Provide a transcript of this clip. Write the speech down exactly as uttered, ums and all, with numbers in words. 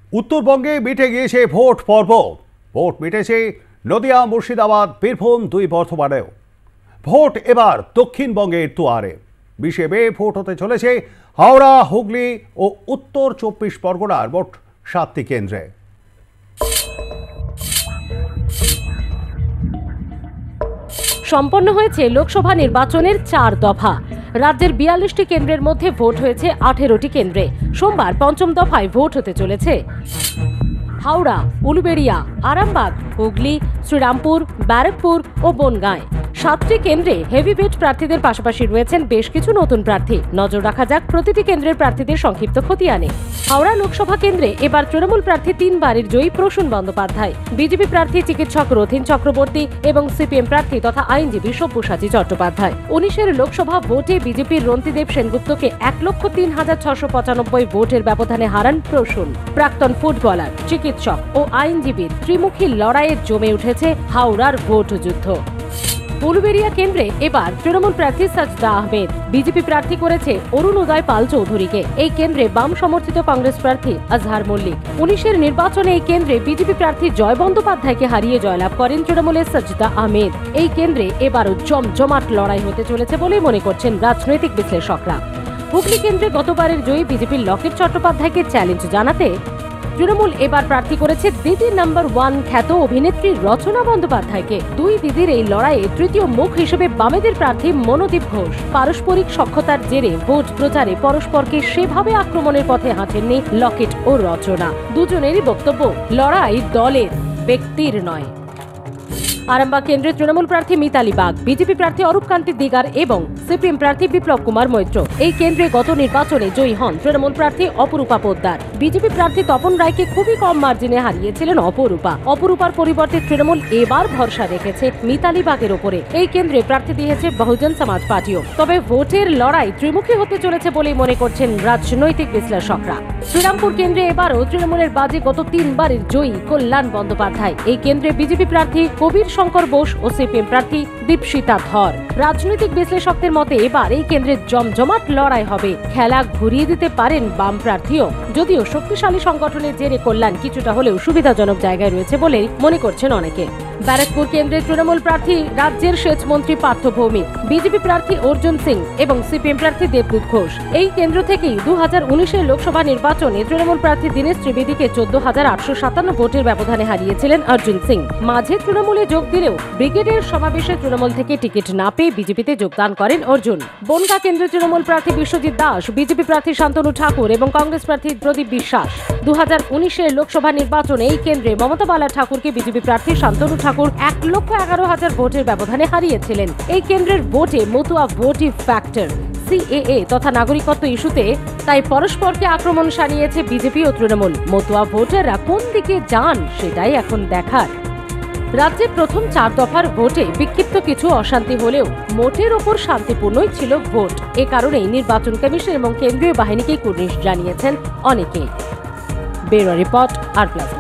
উত্তরবঙ্গে মিটে গিয়েছে ভোট পর্ব। ভোট মিটেছে নদিয়া, মুর্শিদাবাদ, বীরভূম, দুই বর্ধমানেও। ভোট এবার দক্ষিণবঙ্গের দুয়ারে। বিশে মে ভোট হতে চলেছে হাওড়া, হুগলি ও উত্তর চব্বিশ পরগনার মোট সাতটি কেন্দ্রে। সম্পন্ন হয়েছে লোকসভা নির্বাচনের চার দফা। রাজ্যের বিয়াল্লিশটি কেন্দ্রের মধ্যে ভোট হয়েছে আঠেরোটি কেন্দ্রে। সোমবার পঞ্চম দফায় ভোট হতে চলেছে হাওড়া, উলুবেড়িয়া, আরামবাগ, হুগলি, শ্রীরামপুর, ব্যারাকপুর ও বনগাঁয়। সাতটি কেন্দ্রে হেভিওয়েট প্রার্থীদের পাশাপাশি রয়েছেন বেশ কিছু নতুন প্রার্থী। নজর রাখা যাক প্রতিটি কেন্দ্রের প্রার্থীদের সংক্ষিপ্ত খতিয়ানে। হাওড়া লোকসভা কেন্দ্রে এবার তৃণমূল প্রার্থী তিনবারের জয়ী প্রসূন বন্দ্যোপাধ্যায়, বিজেপি প্রার্থী চিকিৎসক রথীন চক্রবর্তী এবং সিপিএম প্রার্থী তথা আইনজীবী সব্যসাচী চট্টোপাধ্যায়। উনিশের লোকসভা ভোটে বিজেপির রন্তিদেব সেনগুপ্তকে এক লক্ষ তিন হাজার ছশো পঁচানব্বই ভোটের ব্যবধানে হারান প্রসূন। প্রাক্তন ফুটবলার, চিকিৎসক ও আইনজীবীর ত্রিমুখী লড়াইয়ে জমে উঠেছে হাওড়ার ভোট যুদ্ধ। উলুবেড়িয়া কেন্দ্রে এবার তৃণমূল প্রার্থী সাজদা আহমেদ, বিজেপি প্রার্থী করেছে অরুণোদয় পাল চৌধুরীকে। এই কেন্দ্রে বাম সমর্থিত কংগ্রেস প্রার্থী আজহার মল্লিক। উনিশের নির্বাচনে এই কেন্দ্রে বিজেপি প্রার্থী জয় বন্দ্যোপাধ্যায়কে হারিয়ে জয়লাভ করেন তৃণমূলের সাজদা আহমেদ। এই কেন্দ্রে এবারও জমজমাট লড়াই হতে চলেছে বলে মনে করছেন রাজনৈতিক বিশ্লেষকরা। হুগলি কেন্দ্রে গতবারের জয়ী বিজেপির লকেট চট্টোপাধ্যায়কে চ্যালেঞ্জ জানাতে তৃণমূল এবার প্রার্থী করেছে দিদি নাম্বার ওয়ান খ্যাত অভিনেত্রী রচনা বন্দ্যোপাধ্যায়কে। দুই দিদির এই লড়াইয়ে তৃতীয় মুখ হিসেবে বামেদের প্রার্থী মনোদীপ ঘোষ। পারস্পরিক সখ্যতার জেরে ভোট প্রচারে পরস্পরকে সেভাবে আক্রমণের পথে হাঁটেননি লকেট ও রচনা। দুজনেরই বক্তব্য, লড়াই দলের, ব্যক্তির নয়। আরামবাগ কেন্দ্রে তৃণমূল প্রার্থী মিতালি বাগ, বিজেপি প্রার্থী অরূপকান্তি দিগার এবং সিপিএম প্রার্থী বিপ্লব কুমার মৈত্র। এই কেন্দ্রে গত নির্বাচনে জয়ী হন তৃণমূল প্রার্থী অপরূপা পোদ্দার। বিজেপি প্রার্থী তপন রায়কে খুবই কম মার্জিনে হারিয়েছিলেন অপরূপা। অপরূপার পরিবর্তে তৃণমূল এবার ভরসা রেখেছে মিতালি বাগের ওপরে। এই কেন্দ্রে প্রার্থী দিয়েছে বহুজন সমাজ পার্টিও। তবে ভোটের লড়াই ত্রিমুখী হতে চলেছে বলেই মনে করছেন রাজনৈতিক বিশ্লেষকরা। শ্রীরামপুর কেন্দ্রে এবারও তৃণমূলের বাজে গত তিনবারের জয়ী কল্যাণ বন্দ্যোপাধ্যায়। এই কেন্দ্রে বিজেপি প্রার্থী কবির শঙ্কর বোস ও সিপিএম প্রার্থী দীপশিতা ধর। রাজনৈতিক বিশ্লেষকদের মতে এবার এই কেন্দ্রে জমজমাট লড়াই হবে। খেলা ঘুরিয়ে দিতে পারেন বাম প্রার্থীও। যদিও শক্তিশালী সংগঠনের জেরে কল্যাণ কিছুটা হলেও সুবিধাজনক জায়গায় রয়েছে বলে মনে করছেন অনেকে। ব্যারাকপুর কেন্দ্রে তৃণমূল প্রার্থী রাজ্যের সেচ মন্ত্রী পার্থ ভৌমিক, বিজেপি প্রার্থী অর্জুন সিং এবং সিপিএম প্রার্থী দেবদূত ঘোষ। এই কেন্দ্র থেকেই দু হাজার উনিশের লোকসভা নির্বাচনে তৃণমূল প্রার্থী দীনেশ ত্রিবেদীকে চোদ্দ হাজার আটশো সাতান্ন ভোটের ব্যবধানে হারিয়েছিলেন অর্জুন সিং। মাঝে তৃণমূলে যোগ দিলেও ব্রিগেডের সমাবেশে তৃণমূল থেকে টিকিট না পেয়ে বিজেপিতে যোগদান করেন অর্জুন। বনগাঁ কেন্দ্রে তৃণমূল প্রার্থী বিশ্বজিৎ দাস, বিজেপি প্রার্থী শান্তনু ঠাকুর এবং কংগ্রেস প্রার্থী প্রদীপ বিশ্বাস। দু হাজার উনিশের লোকসভা নির্বাচনে এই কেন্দ্রে মমতা বালা ঠাকুরকে বিজেপি প্রার্থী শান্তনু ঠাকুর এক লক্ষ এগারো হাজার ভোটের ব্যবধানে হারিয়েছিলেন। এই কেন্দ্রের ভোটে মতুয়া ভোটিভ ফ্যাক্টর, সিএএ তথা নাগরিকত্ব ইস্যুতে তাই পরস্পরকে আক্রমণ সানিয়েছে বিজেপি ও তৃণমূল। মতুয়া ভোটাররা কোন দিকে যান সেটাই এখন দেখার। রাজ্যের প্রথম চার দফার ভোটে বিক্ষিপ্ত কিছু অশান্তি হলেও মোটের ওপর শান্তিপূর্ণই ছিল ভোট। এ কারণেই নির্বাচন কমিশন এবং কেন্দ্রীয় বাহিনীকে কুর্নিশ জানিয়েছেন অনেকেই। Bureau report, R plus.